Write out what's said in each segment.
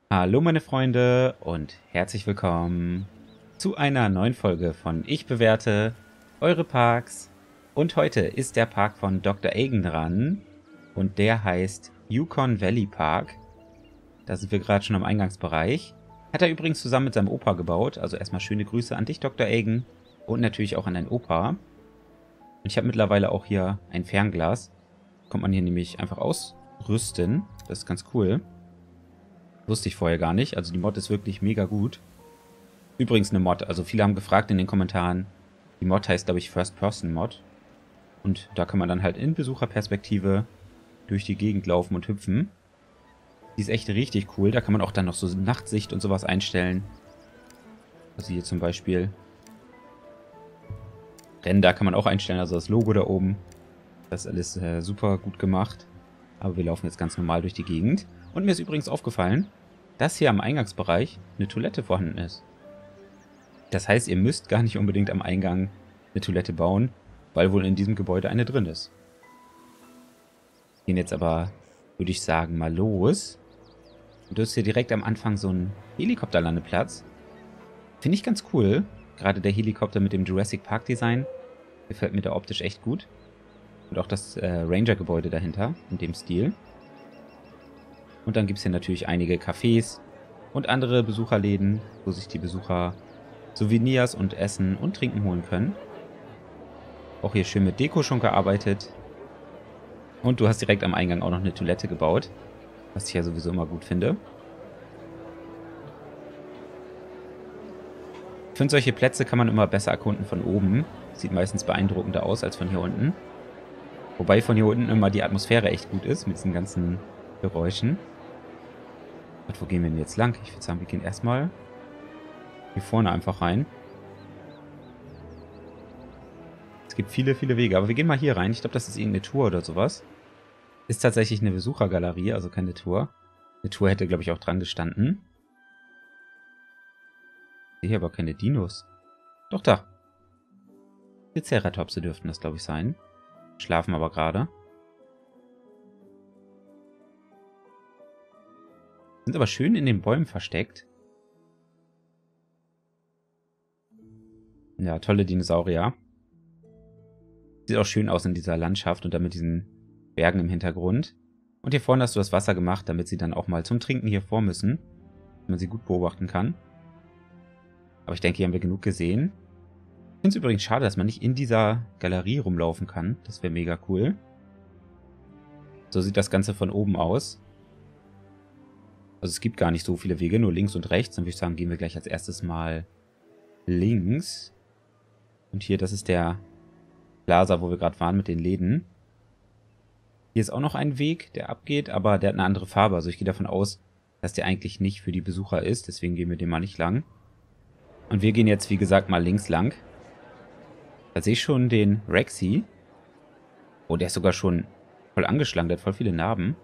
Hallo meine Freunde und herzlich willkommen zu einer neuen Folge von Ich bewerte eure Parks. Und heute ist der Park von Dr. Agen dran und der heißt Yukon Valley Park. Da sind wir gerade schon am Eingangsbereich. Hat er übrigens zusammen mit seinem Opa gebaut, also erstmal schöne Grüße an dich, Dr. Agen, und natürlich auch an deinen Opa. Und ich habe mittlerweile auch hier ein Fernglas. Kommt man hier nämlich einfach ausrüsten. Das ist ganz cool. Wusste ich vorher gar nicht. Also die Mod ist wirklich mega gut. Übrigens eine Mod. Also viele haben gefragt in den Kommentaren. Die Mod heißt, glaube ich, First-Person-Mod. Und da kann man dann halt in Besucherperspektive durch die Gegend laufen und hüpfen. Die ist echt richtig cool. Da kann man auch dann noch so Nachtsicht und sowas einstellen. Also hier zum Beispiel. Rennen, da kann man auch einstellen. Also das Logo da oben. Das ist alles super gut gemacht. Aber wir laufen jetzt ganz normal durch die Gegend. Und mir ist übrigens aufgefallen, dass hier am Eingangsbereich eine Toilette vorhanden ist. Das heißt, ihr müsst gar nicht unbedingt am Eingang eine Toilette bauen, weil wohl in diesem Gebäude eine drin ist. Wir gehen jetzt aber, würde ich sagen, mal los. Und du hast hier direkt am Anfang so einen Helikopterlandeplatz. Finde ich ganz cool. Gerade der Helikopter mit dem Jurassic Park Design gefällt mir da optisch echt gut. Und auch das Ranger-Gebäude dahinter, in dem Stil. Und dann gibt es hier natürlich einige Cafés und andere Besucherläden, wo sich die Besucher Souvenirs und Essen und Trinken holen können. Auch hier schön mit Deko schon gearbeitet. Und du hast direkt am Eingang auch noch eine Toilette gebaut, was ich ja sowieso immer gut finde. Ich finde, solche Plätze kann man immer besser erkunden von oben. Sieht meistens beeindruckender aus als von hier unten. Wobei von hier unten immer die Atmosphäre echt gut ist, mit diesen ganzen Geräuschen. Und wo gehen wir denn jetzt lang? Ich würde sagen, wir gehen erstmal hier vorne einfach rein. Es gibt viele, viele Wege, aber wir gehen mal hier rein. Ich glaube, das ist irgendeine Tour oder sowas. Ist tatsächlich eine Besuchergalerie, also keine Tour. Eine Tour hätte, glaube ich, auch dran gestanden. Ich sehe hier aber keine Dinos. Doch, da. Triceratopse dürften das, glaube ich, sein. Schlafen aber gerade. Sind aber schön in den Bäumen versteckt. Ja, tolle Dinosaurier. Sieht auch schön aus in dieser Landschaft und dann mit diesen Bergen im Hintergrund. Und hier vorne hast du das Wasser gemacht, damit sie dann auch mal zum Trinken hier vor müssen. Damit man sie gut beobachten kann. Aber ich denke, hier haben wir genug gesehen. Ich finde es übrigens schade, dass man nicht in dieser Galerie rumlaufen kann. Das wäre mega cool. So sieht das Ganze von oben aus. Also es gibt gar nicht so viele Wege, nur links und rechts. Dann würde ich sagen, gehen wir gleich als erstes mal links. Und hier, das ist der Plaza, wo wir gerade waren mit den Läden. Hier ist auch noch ein Weg, der abgeht, aber der hat eine andere Farbe. Also ich gehe davon aus, dass der eigentlich nicht für die Besucher ist. Deswegen gehen wir den mal nicht lang. Und wir gehen jetzt, wie gesagt, mal links lang. Da sehe ich schon den Rexy. Oh, der ist sogar schon voll angeschlagen. Der hat voll viele Narben.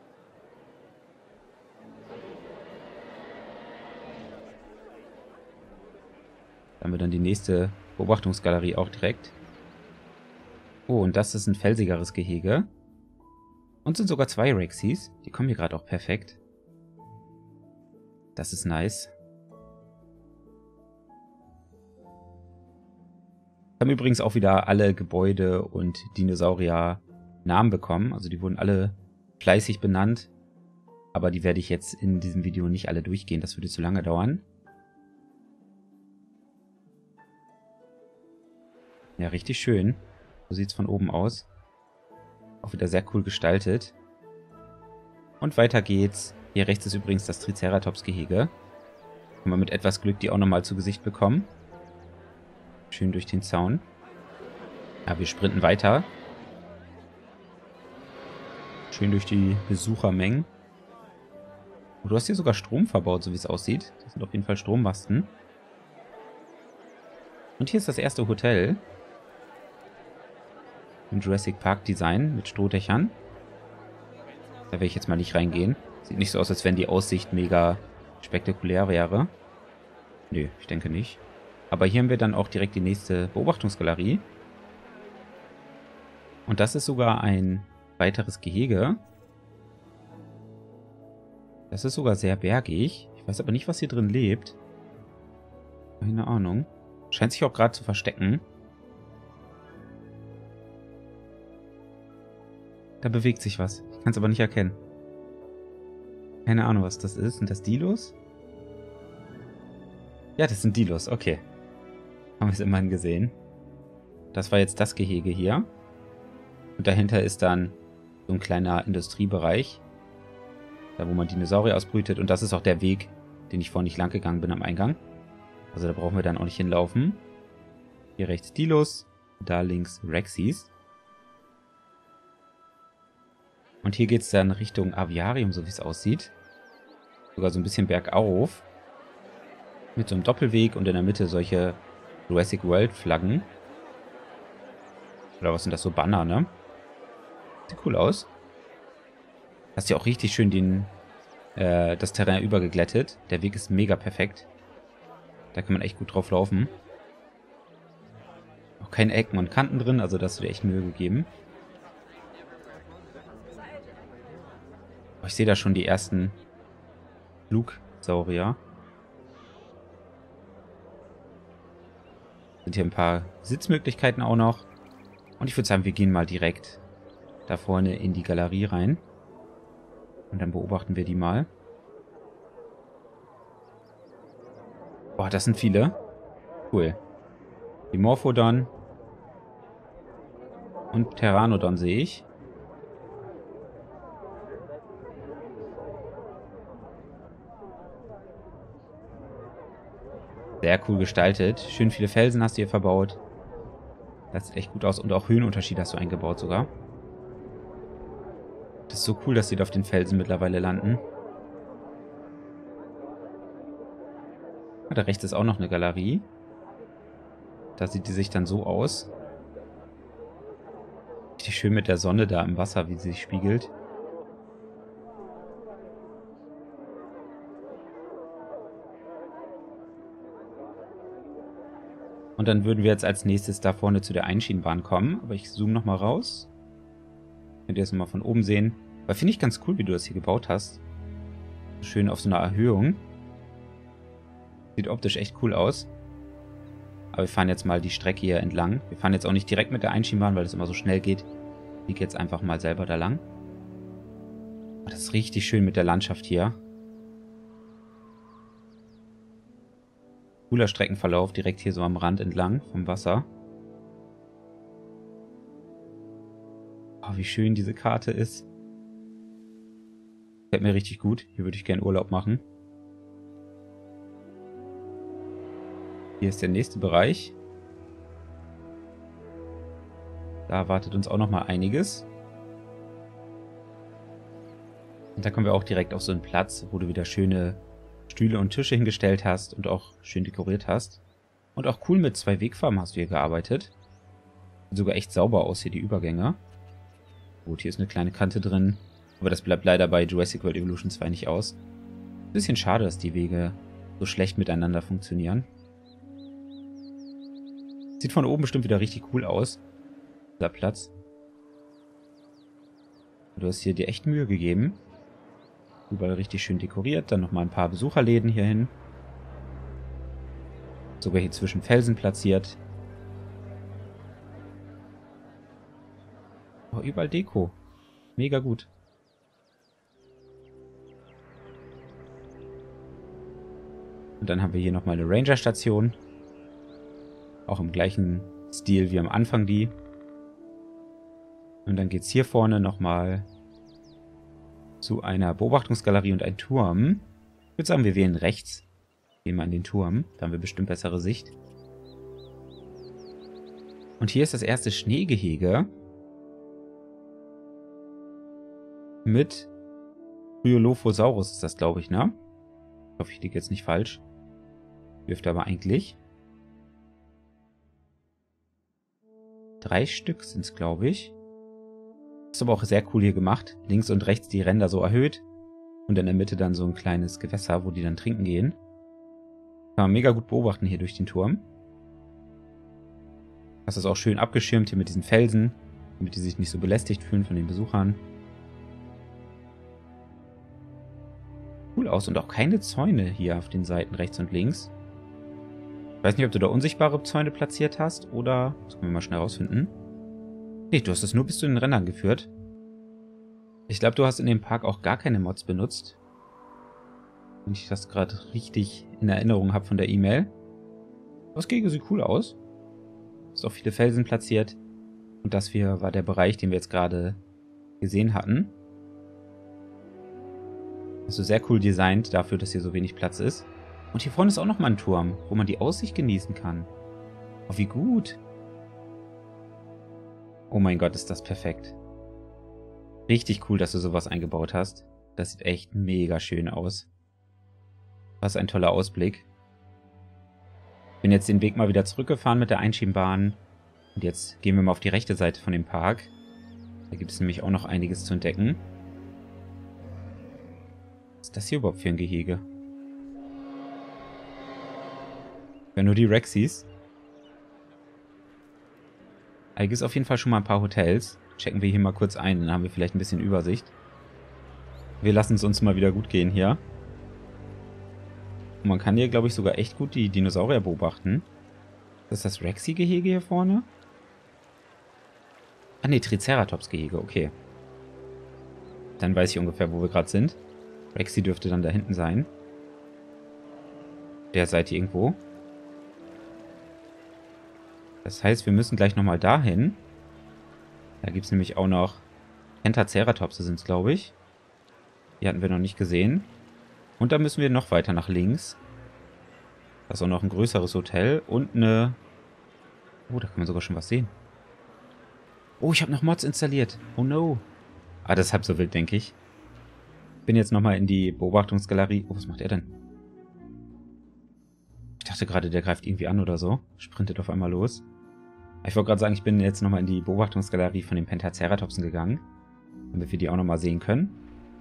Da haben wir dann die nächste Beobachtungsgalerie auch direkt. Oh, und das ist ein felsigeres Gehege. Und sind sogar zwei Rexys. Die kommen hier gerade auch perfekt. Das ist nice. Haben übrigens auch wieder alle Gebäude und Dinosaurier Namen bekommen. Also die wurden alle fleißig benannt. Aber die werde ich jetzt in diesem Video nicht alle durchgehen. Das würde zu lange dauern. Ja, richtig schön. So sieht es von oben aus. Auch wieder sehr cool gestaltet. Und weiter geht's. Hier rechts ist übrigens das Triceratops-Gehege. Kann man mit etwas Glück die auch nochmal zu Gesicht bekommen. Schön durch den Zaun. Ja, wir sprinten weiter. Schön durch die Besuchermengen. Oh, du hast hier sogar Strom verbaut, so wie es aussieht. Das sind auf jeden Fall Strommasten. Und hier ist das erste Hotel. Im Jurassic Park Design mit Strohdächern. Da werde ich jetzt mal nicht reingehen. Sieht nicht so aus, als wenn die Aussicht mega spektakulär wäre. Nö, ich denke nicht. Aber hier haben wir dann auch direkt die nächste Beobachtungsgalerie. Und das ist sogar ein weiteres Gehege. Das ist sogar sehr bergig. Ich weiß aber nicht, was hier drin lebt. Keine Ahnung. Scheint sich auch gerade zu verstecken. Da bewegt sich was. Ich kann es aber nicht erkennen. Keine Ahnung, was das ist. Sind das Dilos? Ja, das sind Dilos. Okay. Haben wir es immerhin gesehen. Das war jetzt das Gehege hier. Und dahinter ist dann so ein kleiner Industriebereich. Da, wo man Dinosaurier ausbrütet. Und das ist auch der Weg, den ich vorhin nicht lang gegangen bin am Eingang. Also da brauchen wir dann auch nicht hinlaufen. Hier rechts Dilos. Da links Rexys. Und hier geht es dann Richtung Aviarium, so wie es aussieht. Sogar so ein bisschen bergauf. Mit so einem Doppelweg und in der Mitte solche Jurassic World Flaggen. Oder was sind das, so Banner, ne? Sieht cool aus. Hast ja auch richtig schön das Terrain übergeglättet. Der Weg ist mega perfekt. Da kann man echt gut drauf laufen. Auch keine Ecken und Kanten drin, also das wird echt Mühe gegeben. Oh, ich sehe da schon die ersten Flugsaurier. Sind hier ein paar Sitzmöglichkeiten auch noch. Und ich würde sagen, wir gehen mal direkt da vorne in die Galerie rein. Und dann beobachten wir die mal. Boah, das sind viele. Cool. Die Morphodon. Und Pteranodon sehe ich. Sehr cool gestaltet. Schön viele Felsen hast du hier verbaut. Das sieht echt gut aus. Und auch Höhenunterschied hast du eingebaut sogar. Das ist so cool, dass die da auf den Felsen mittlerweile landen. Da rechts ist auch noch eine Galerie. Da sieht die sich dann so aus. Richtig schön mit der Sonne da im Wasser, wie sie sich spiegelt. Und dann würden wir jetzt als nächstes da vorne zu der Einschienenbahn kommen. Aber ich zoome nochmal raus. Könnt ihr das nochmal von oben sehen. Weil finde ich ganz cool, wie du das hier gebaut hast. Schön auf so einer Erhöhung. Sieht optisch echt cool aus. Aber wir fahren jetzt mal die Strecke hier entlang. Wir fahren jetzt auch nicht direkt mit der Einschienenbahn, weil das immer so schnell geht. Ich fliege jetzt einfach mal selber da lang. Das ist richtig schön mit der Landschaft hier. Cooler Streckenverlauf, direkt hier so am Rand entlang vom Wasser. Oh, wie schön diese Karte ist. Gefällt mir richtig gut. Hier würde ich gerne Urlaub machen. Hier ist der nächste Bereich. Da erwartet uns auch nochmal einiges. Und da kommen wir auch direkt auf so einen Platz, wo du wieder schöne Stühle und Tische hingestellt hast und auch schön dekoriert hast. Und auch cool mit 2 Wegfarben hast du hier gearbeitet. Sieht sogar echt sauber aus hier, die Übergänge. Gut, hier ist eine kleine Kante drin. Aber das bleibt leider bei Jurassic World Evolution 2 nicht aus. Bisschen schade, dass die Wege so schlecht miteinander funktionieren. Sieht von oben bestimmt wieder richtig cool aus. Dieser Platz. Du hast hier dir echt Mühe gegeben. Überall richtig schön dekoriert. Dann nochmal ein paar Besucherläden hier hin. Sogar hier zwischen Felsen platziert. Oh, überall Deko. Mega gut. Und dann haben wir hier nochmal eine Ranger-Station. Auch im gleichen Stil wie am Anfang die. Und dann geht es hier vorne nochmal zu einer Beobachtungsgalerie und einem Turm. Ich würde sagen, wir wählen rechts. Gehen wir in den Turm. Da haben wir bestimmt bessere Sicht. Und hier ist das erste Schneegehege. Mit Bryolophosaurus ist das, glaube ich, ne? Ich hoffe, ich liege jetzt nicht falsch. Dürfte aber eigentlich. 3 Stück sind es, glaube ich. Ist aber auch sehr cool hier gemacht. Links und rechts die Ränder so erhöht. Und in der Mitte dann so ein kleines Gewässer, wo die dann trinken gehen. Kann man mega gut beobachten hier durch den Turm. Das ist auch schön abgeschirmt hier mit diesen Felsen, damit die sich nicht so belästigt fühlen von den Besuchern. cool aus. Und auch keine Zäune hier auf den Seiten rechts und links. Ich weiß nicht, ob du da unsichtbare Zäune platziert hast oder... Das können wir mal schnell rausfinden. Nee, du hast es nur bis zu den Rändern geführt. Ich glaube, du hast in dem Park auch gar keine Mods benutzt. Wenn ich das gerade richtig in Erinnerung habe von der E-Mail. Das Gehege sieht cool aus. Ist auch viele Felsen platziert. Und das hier war der Bereich, den wir jetzt gerade gesehen hatten. Also sehr cool designt dafür, dass hier so wenig Platz ist. Und hier vorne ist auch nochmal ein Turm, wo man die Aussicht genießen kann. Oh, wie gut. Oh mein Gott, ist das perfekt. Richtig cool, dass du sowas eingebaut hast. Das sieht echt mega schön aus. Was ein toller Ausblick. Bin jetzt den Weg mal wieder zurückgefahren mit der Einschienbahn. Und jetzt gehen wir mal auf die rechte Seite von dem Park. Da gibt es nämlich auch noch einiges zu entdecken. Was ist das hier überhaupt für ein Gehege? Wenn nur die Rexys. Da gibt es auf jeden Fall schon mal ein paar Hotels. Checken wir hier mal kurz ein, dann haben wir vielleicht ein bisschen Übersicht. Wir lassen es uns mal wieder gut gehen hier. Und man kann hier, glaube ich, sogar echt gut die Dinosaurier beobachten. Ist das Rexy-Gehege hier vorne? Ah ne, Triceratops-Gehege, okay. Dann weiß ich ungefähr, wo wir gerade sind. Rexy dürfte dann da hinten sein. Der Seite irgendwo. Das heißt, wir müssen gleich nochmal dahin. Da gibt es nämlich auch noch Pentaceratopse sind es, glaube ich. Die hatten wir noch nicht gesehen. Und da müssen wir noch weiter nach links. Da ist auch noch ein größeres Hotel und eine... Oh, da kann man sogar schon was sehen. Oh, ich habe noch Mods installiert. Oh no. Ah, das ist halb so wild, denke ich. Bin jetzt nochmal in die Beobachtungsgalerie. Oh, was macht er denn? Ich dachte gerade, der greift irgendwie an oder so. Sprintet auf einmal los. Ich wollte gerade sagen, ich bin jetzt nochmal in die Beobachtungsgalerie von den Pentaceratopsen gegangen. Damit wir die auch nochmal sehen können.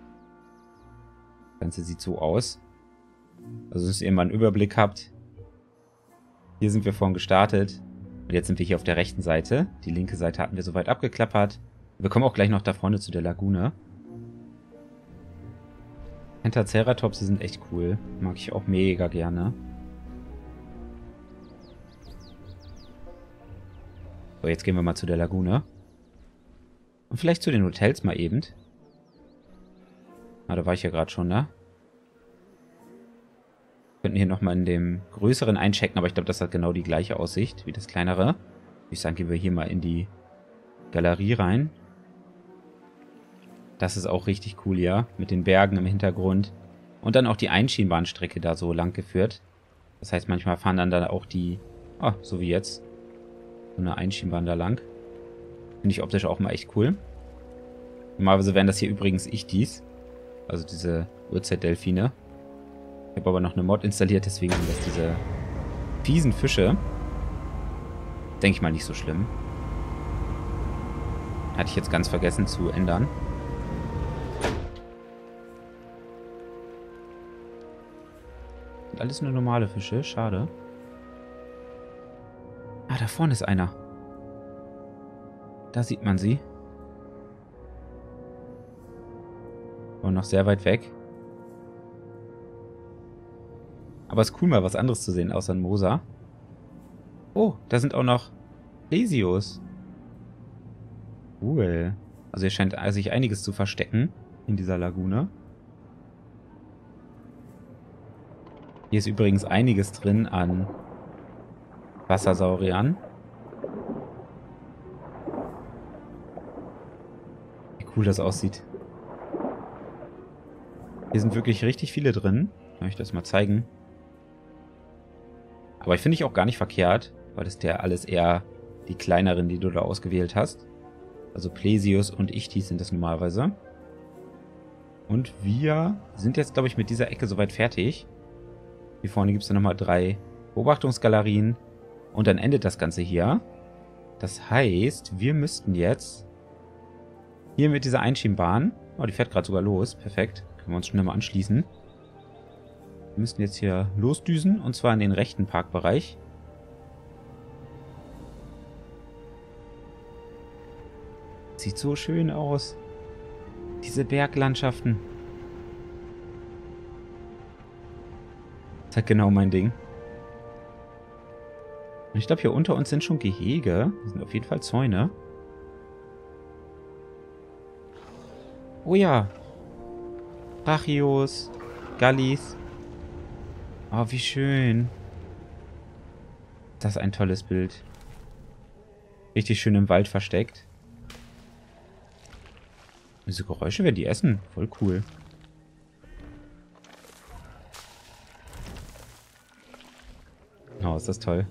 Das Ganze sieht so aus. Also, dass ihr mal einen Überblick habt. Hier sind wir vorhin gestartet. Und jetzt sind wir hier auf der rechten Seite. Die linke Seite hatten wir soweit abgeklappert. Wir kommen auch gleich noch da vorne zu der Lagune. Pentaceratopse sind echt cool. Mag ich auch mega gerne. So, jetzt gehen wir mal zu der Lagune. Und vielleicht zu den Hotels mal eben. Ah, da war ich ja gerade schon, ne? Wir könnten hier nochmal in dem größeren einchecken, aber ich glaube, das hat genau die gleiche Aussicht wie das kleinere. Würde ich sagen, gehen wir hier mal in die Galerie rein. Das ist auch richtig cool, ja. Mit den Bergen im Hintergrund. Und dann auch die Einschienbahnstrecke da so lang geführt. Das heißt, manchmal fahren dann da auch die... Ah, so wie jetzt. So eine Einschienbahn da lang. Finde ich optisch auch mal echt cool. Normalerweise wären das hier übrigens Ichthys. Also diese Urzeitdelfine. Ich habe aber noch eine Mod installiert, deswegen sind das diese fiesen Fische. Denke ich mal nicht so schlimm. Hatte ich jetzt ganz vergessen zu ändern. Sind alles nur normale Fische, schade. Ah, da vorne ist einer. Da sieht man sie. Und noch sehr weit weg. Aber es ist cool, mal was anderes zu sehen, außer ein Mosa. Oh, da sind auch noch Plesios. Cool. Also hier scheint sich einiges zu verstecken in dieser Lagune. Hier ist übrigens einiges drin an Wassersauriern. Wie cool das aussieht. Hier sind wirklich richtig viele drin. Kann ich das mal zeigen. Aber ich finde ich auch gar nicht verkehrt, weil das ja alles eher die kleineren, die du da ausgewählt hast. Also Plesios und Ichthys sind das normalerweise. Und wir sind jetzt, glaube ich, mit dieser Ecke soweit fertig. Hier vorne gibt es dann nochmal 3 Beobachtungsgalerien. Und dann endet das Ganze hier. Das heißt, wir müssten jetzt hier mit dieser Einschienbahn... Oh, die fährt gerade sogar los. Perfekt. Können wir uns schnell mal anschließen. Wir müssten jetzt hier losdüsen. Und zwar in den rechten Parkbereich. Sieht so schön aus. Diese Berglandschaften. halt genau mein Ding. Und ich glaube, hier unter uns sind schon Gehege. Das sind auf jeden Fall Zäune. Oh ja. Brachios. Gallis. Oh, wie schön. Das ist ein tolles Bild. Richtig schön im Wald versteckt. Diese Geräusche, wenn die essen. Voll cool. Oh, ist das toll.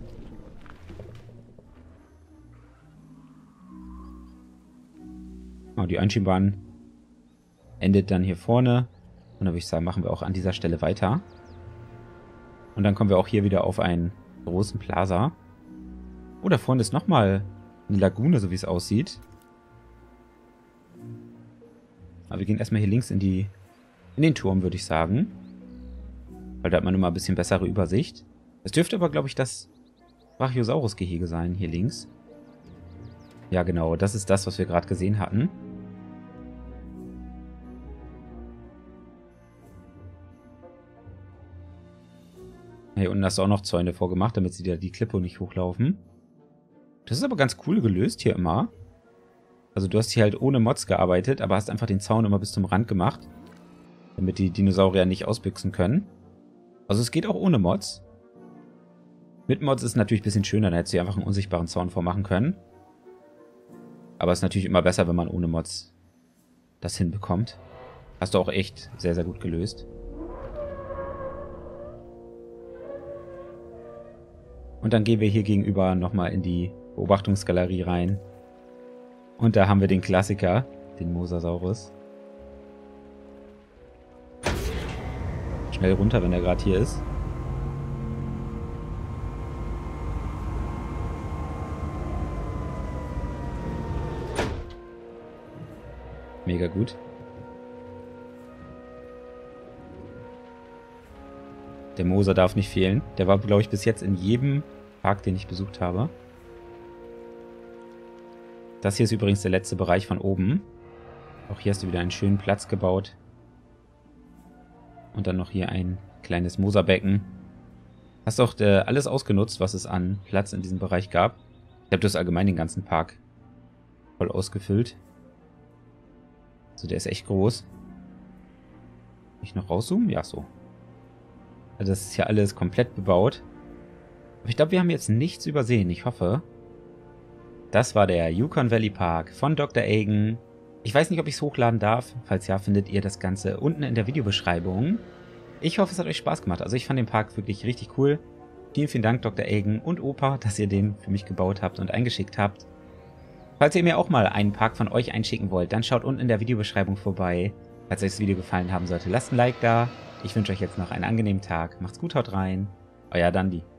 Oh, die Einschienbahn endet dann hier vorne. Und dann würde ich sagen, machen wir auch an dieser Stelle weiter. Und dann kommen wir auch hier wieder auf einen großen Plaza. Oh, da vorne ist nochmal eine Lagune, so wie es aussieht. Aber wir gehen erstmal hier links in den Turm, würde ich sagen. Weil da hat man immer ein bisschen bessere Übersicht. Es dürfte aber, glaube ich, das Brachiosaurus-Gehege sein, hier links. Ja, genau, das ist das, was wir gerade gesehen hatten. Hier unten hast du auch noch Zäune vorgemacht, damit sie da die Klippe nicht hochlaufen. Das ist aber ganz cool gelöst hier immer. Also du hast hier halt ohne Mods gearbeitet, aber hast einfach den Zaun immer bis zum Rand gemacht. Damit die Dinosaurier nicht ausbüchsen können. Also es geht auch ohne Mods. Mit Mods ist es natürlich ein bisschen schöner, da hättest du einfach einen unsichtbaren Zaun vormachen können. Aber es ist natürlich immer besser, wenn man ohne Mods das hinbekommt. Hast du auch echt sehr, sehr gut gelöst. Und dann gehen wir hier gegenüber nochmal in die Beobachtungsgalerie rein. Und da haben wir den Klassiker, den Mosasaurus. Schnell runter, wenn er gerade hier ist. Mega gut. Der Moser darf nicht fehlen. Der war, glaube ich, bis jetzt in jedem Park, den ich besucht habe. Das hier ist übrigens der letzte Bereich von oben. Auch hier hast du wieder einen schönen Platz gebaut. Und dann noch hier ein kleines Moserbecken. Hast auch alles ausgenutzt, was es an Platz in diesem Bereich gab. Ich habe das allgemein den ganzen Park voll ausgefüllt. Also der ist echt groß. Kann ich noch rauszoomen? Ja, so. Also das ist hier alles komplett bebaut. Aber ich glaube, wir haben jetzt nichts übersehen. Ich hoffe. Das war der Yukon Valley Park von Dr. Agen. Ich weiß nicht, ob ich es hochladen darf. Falls ja, findet ihr das Ganze unten in der Videobeschreibung. Ich hoffe, es hat euch Spaß gemacht. Also ich fand den Park wirklich richtig cool. Vielen, vielen Dank, Dr. Agen und Opa, dass ihr den für mich gebaut habt und eingeschickt habt. Falls ihr mir auch mal einen Park von euch einschicken wollt, dann schaut unten in der Videobeschreibung vorbei. Falls euch das Video gefallen haben sollte, lasst ein Like da. Ich wünsche euch jetzt noch einen angenehmen Tag. Macht's gut, haut rein. Euer Dandi.